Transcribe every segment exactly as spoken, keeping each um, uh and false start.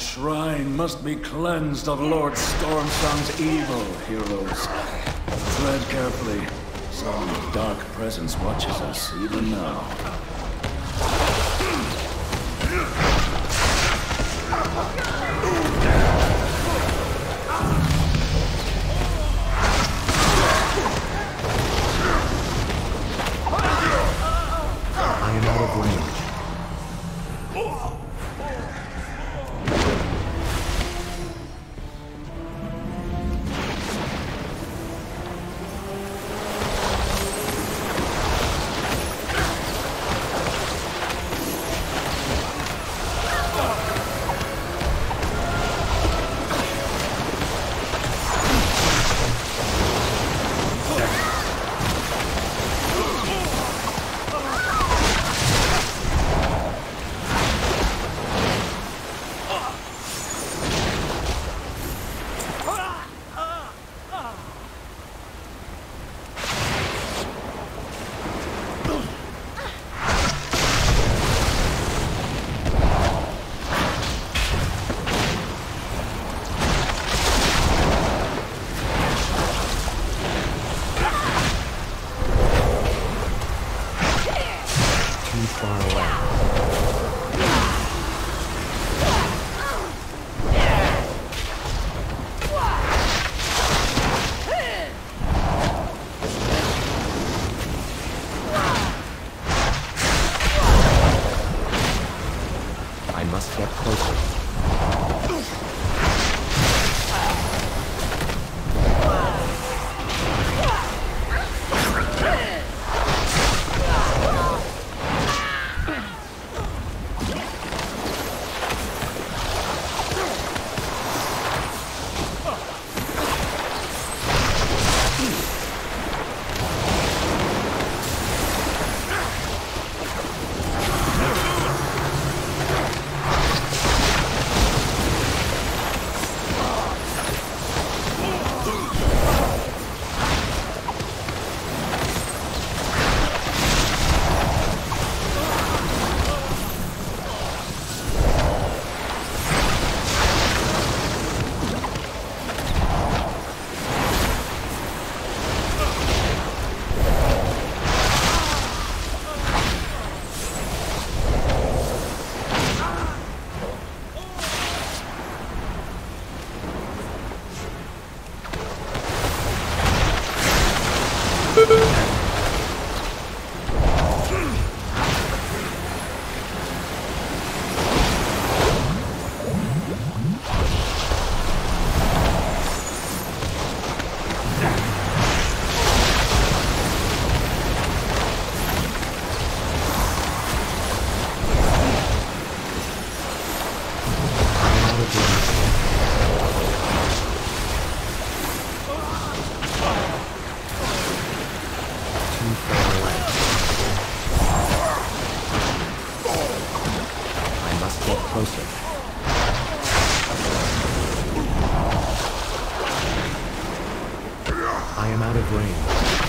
shrine must be cleansed of Lord Stormsong's evil, heroes. Tread carefully. Some dark presence watches us even now. I am out of range. I must get closer. Closer. I am out of range.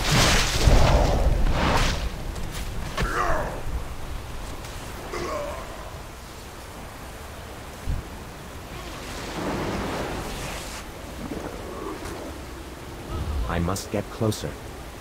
I must get closer.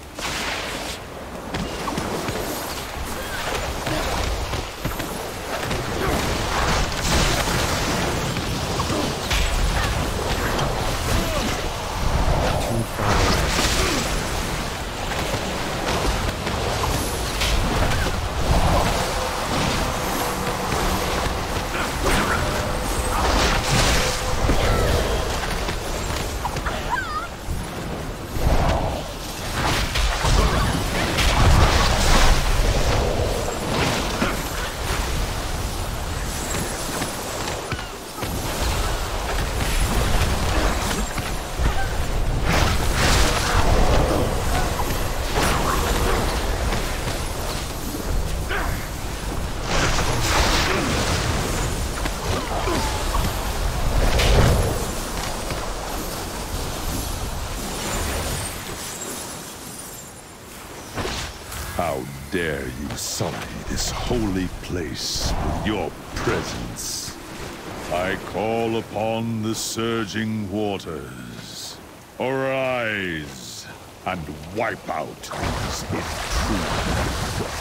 How dare you sully this holy place with your presence? I call upon the surging waters. Arise and wipe out these intruders.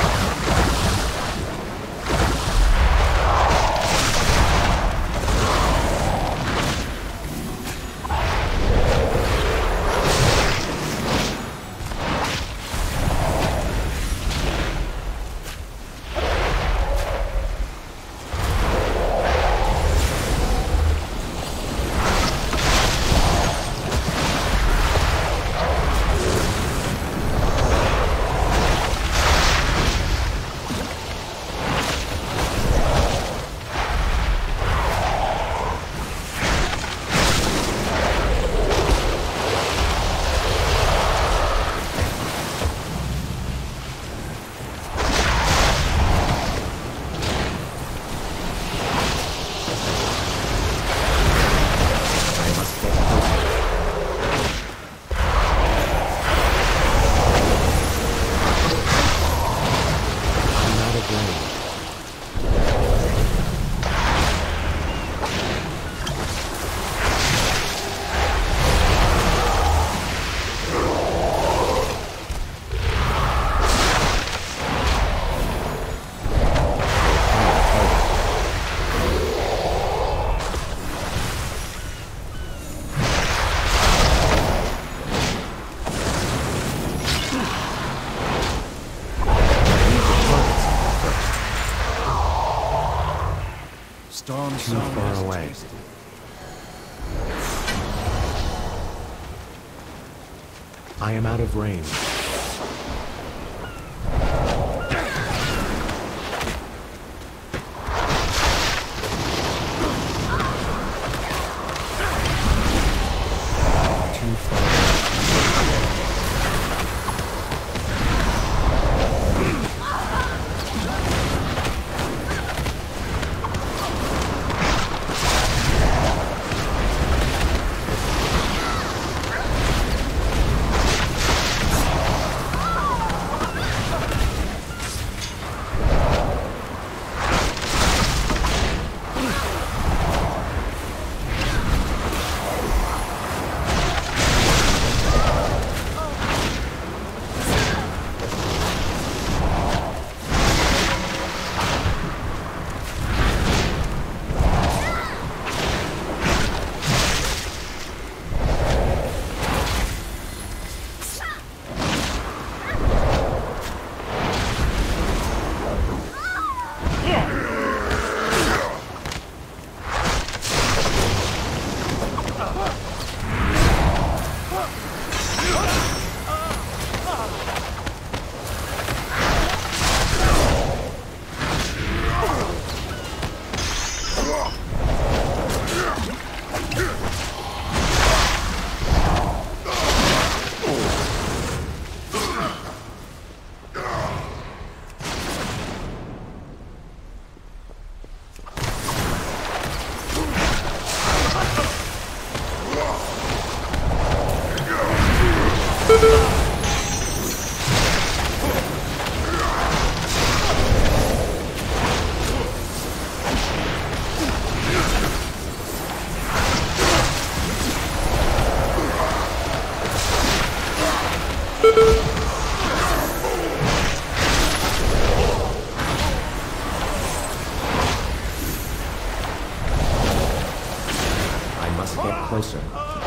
Storm Too Song far has away. tasted. I am out of range. Too far. I must get closer.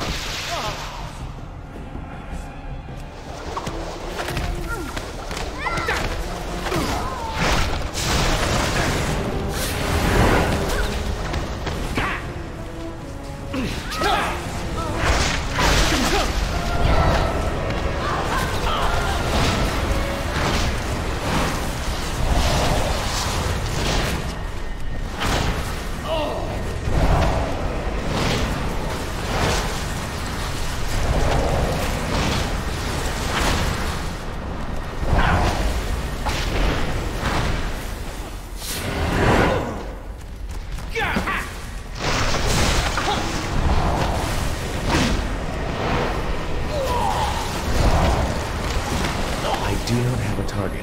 I do not have a target.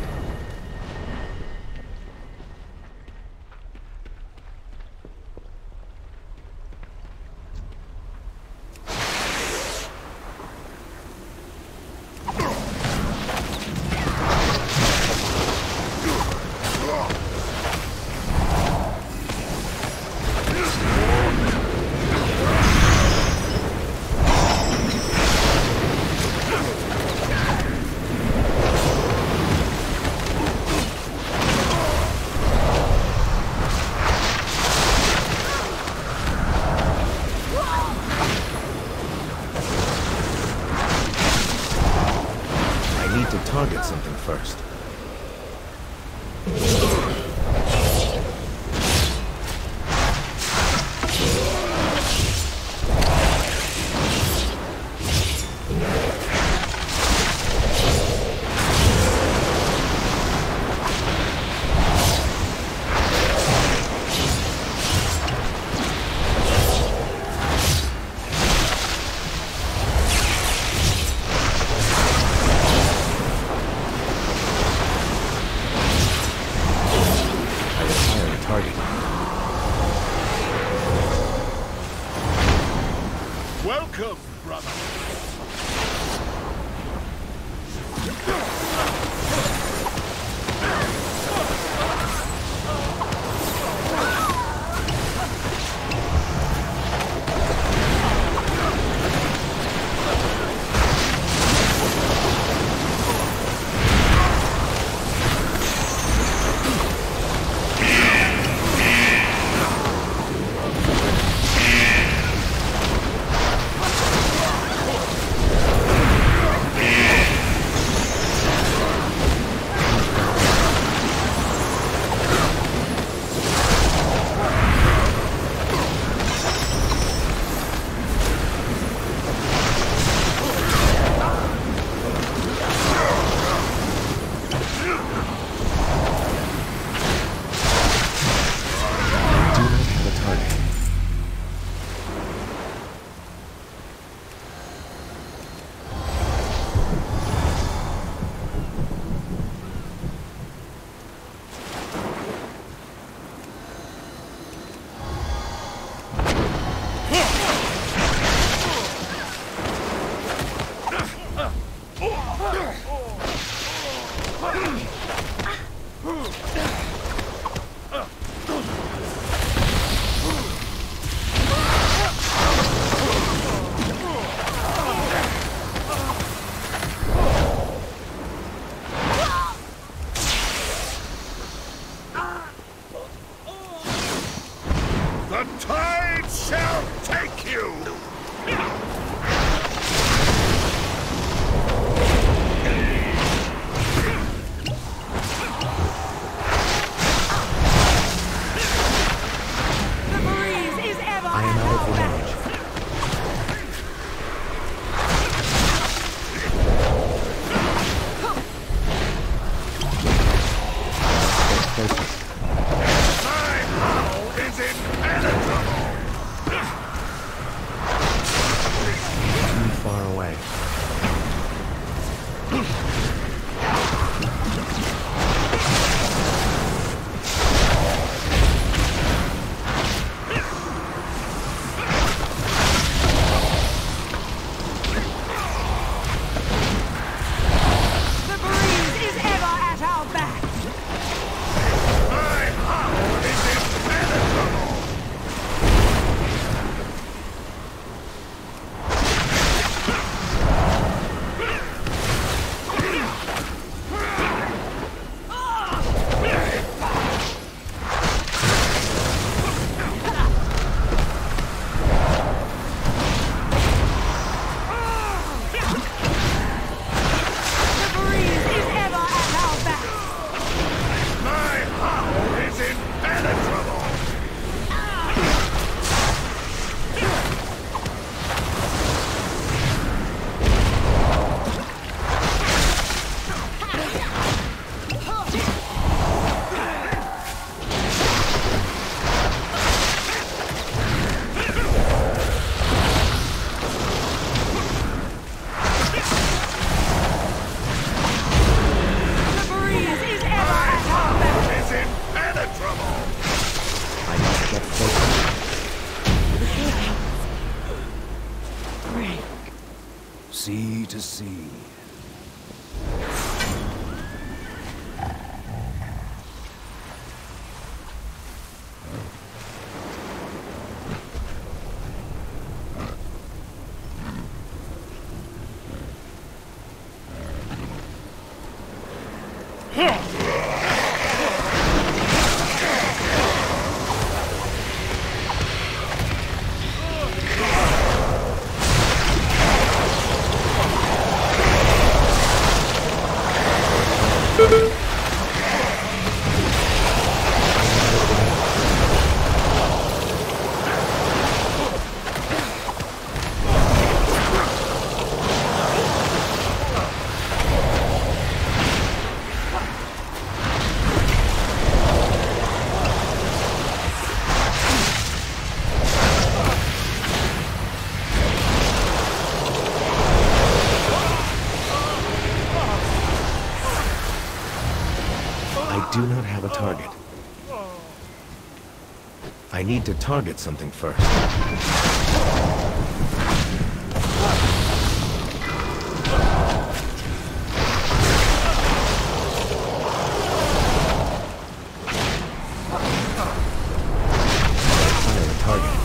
to target something first. Welcome, brother. The tide shall take you! The breeze is ever I am out of range. Get closer. My howl is impenetrable! Too far away. The breeze is ever at our back. My howl is impenetrable! The breeze is ever at our back. My howl is impenetrable! The breeze is ever at our back. Is impenetrable! I must get closer. Sea to sea. I do not have a target. I need to target something first. Fire a target.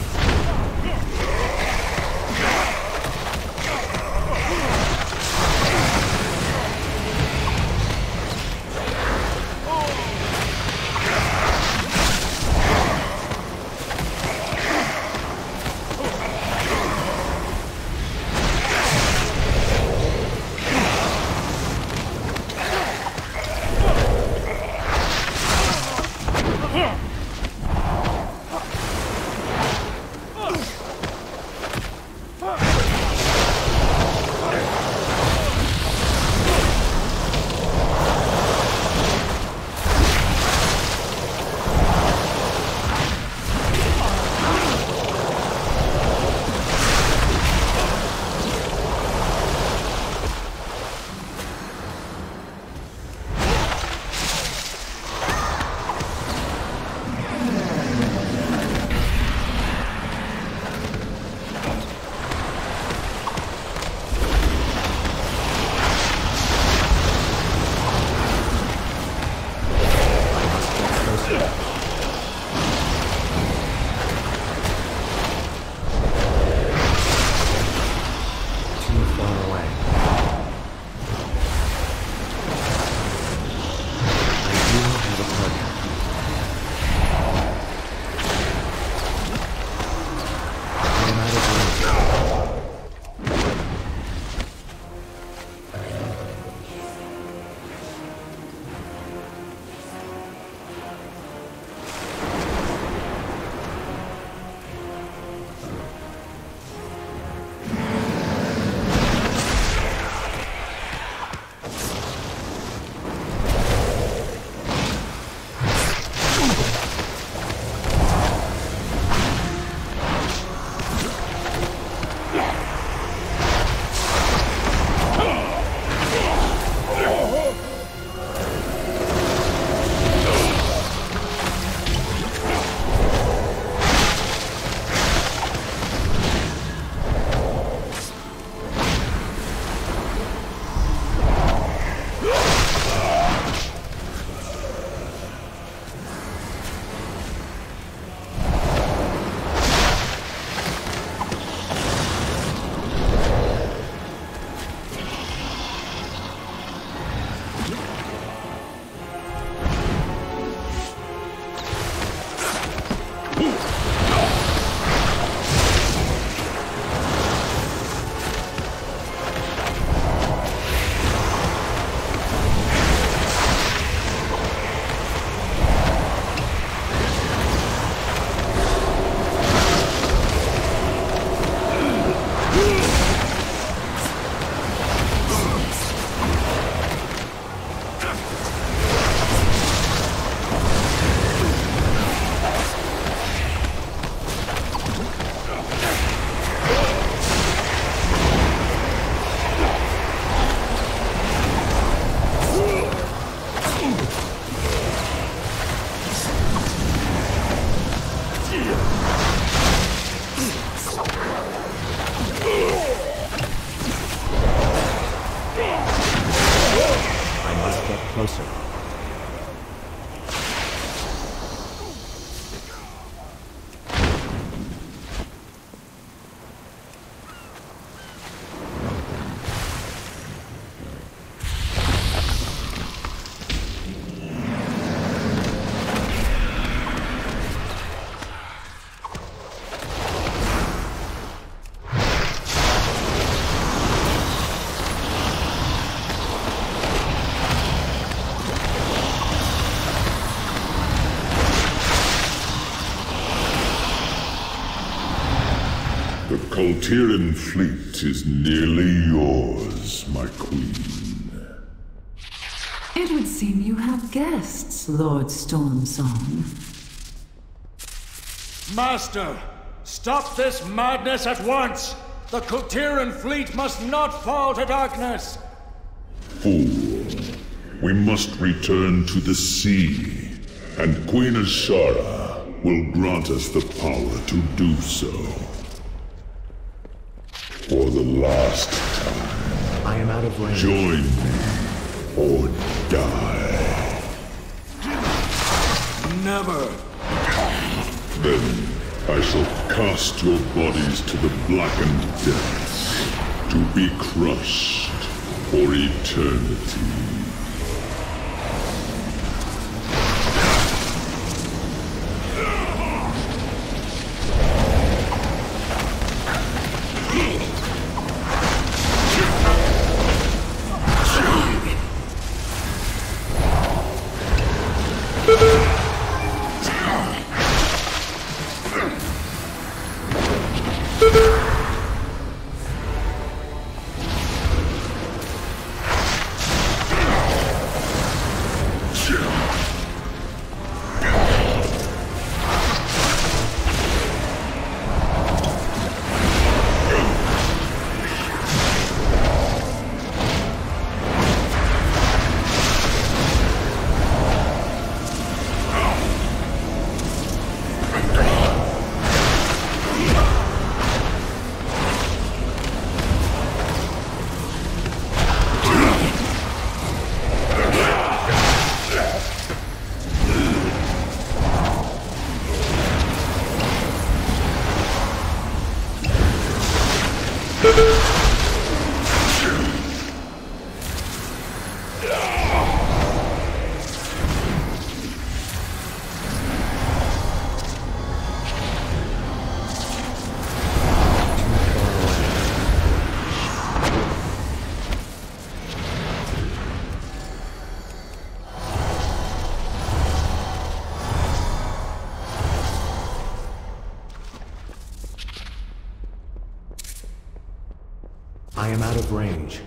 closer. Kultiran fleet is nearly yours, my queen. It would seem you have guests, Lord Stormsong. Master, stop this madness at once! The Kultiran fleet must not fall to darkness! Fool. We must return to the sea, and Queen Azshara will grant us the power to do so. For the last time. I am out of range. Join me, or die. Never! Then I shall cast your bodies to the blackened depths, to be crushed for eternity. I am out of range.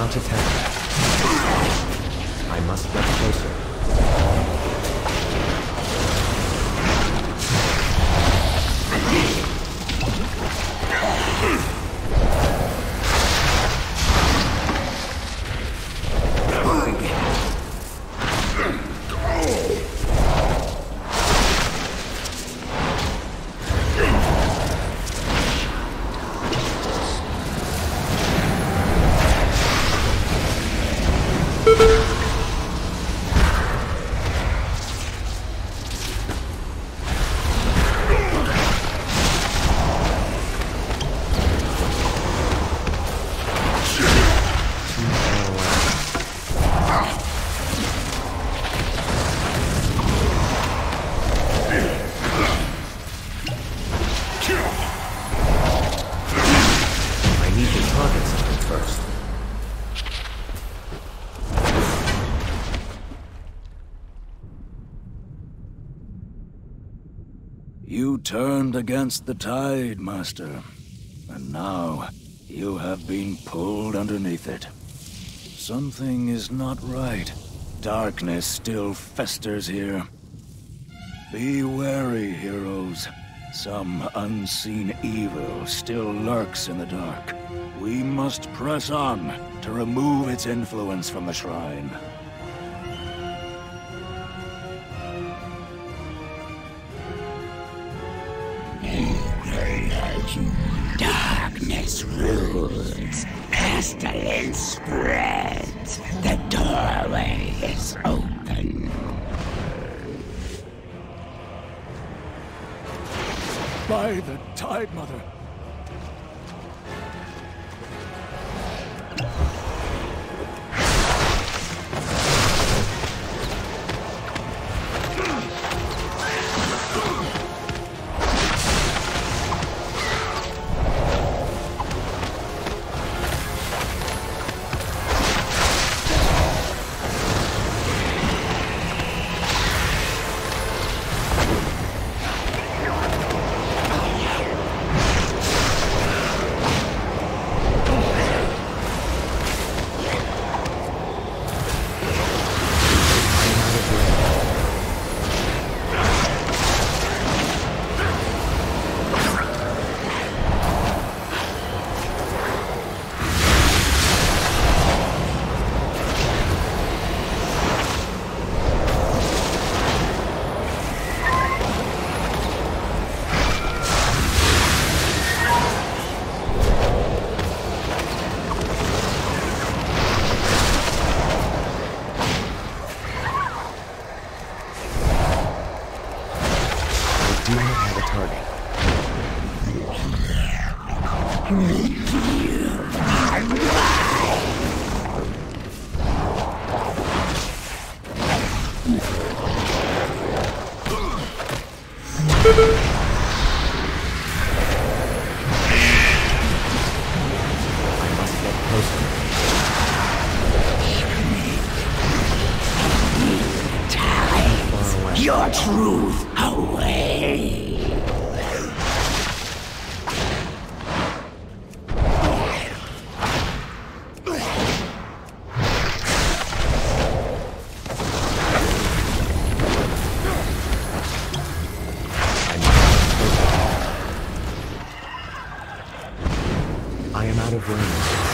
not attack. I must get closer. You turned against the tide, Master. And now, you have been pulled underneath it. Something is not right. Darkness still festers here. Be wary, heroes. Some unseen evil still lurks in the dark. We must press on to remove its influence from the shrine. Darkness rules. Pestilence spreads. The doorway is open. By the Tide Mother! Do not have a target. I must get closer. Far away. Your truth away. I am out of range.